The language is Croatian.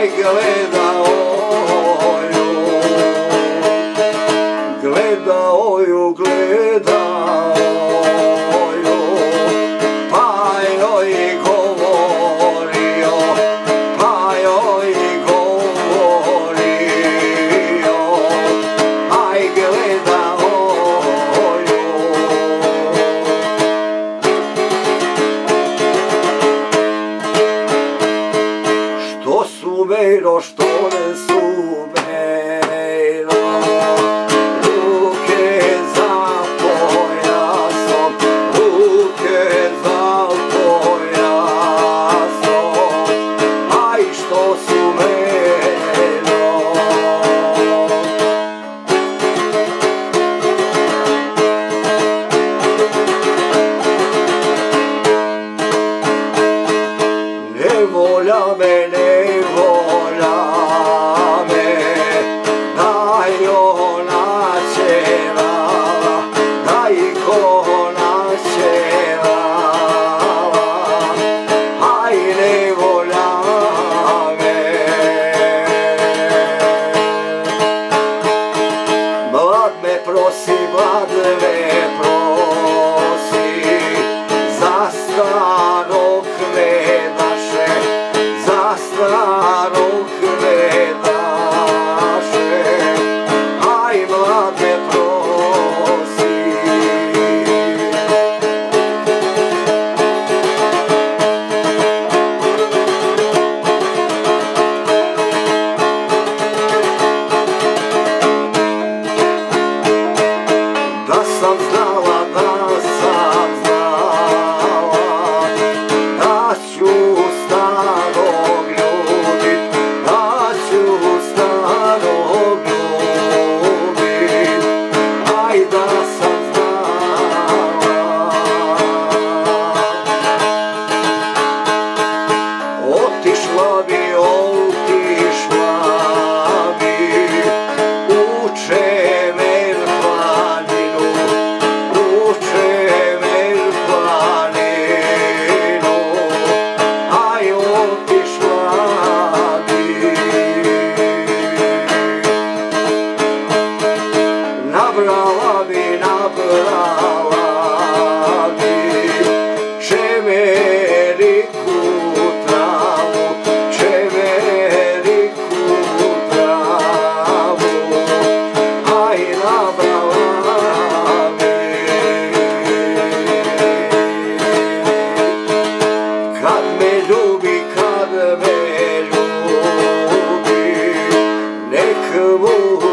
gledao ju, pa joj govorio, aj gledao ju. Što su mejro, što ne su mejro, ruke za pojasom, aj što su mejro. Nevolja me, daj ona ćevala, daj ona ćevala, aj nevolja me. Mlad me prosi, za starog vedaše, za starog vedaše, aj mlad me prosi. Da sam znala, da ću starog ljubit, aj da sam znala. Otišla bi, u Čemer planinu, aj otišla bi. Nabrala bi čemeriku travu, aj nabrala bi. Kad me ljubi, nek mu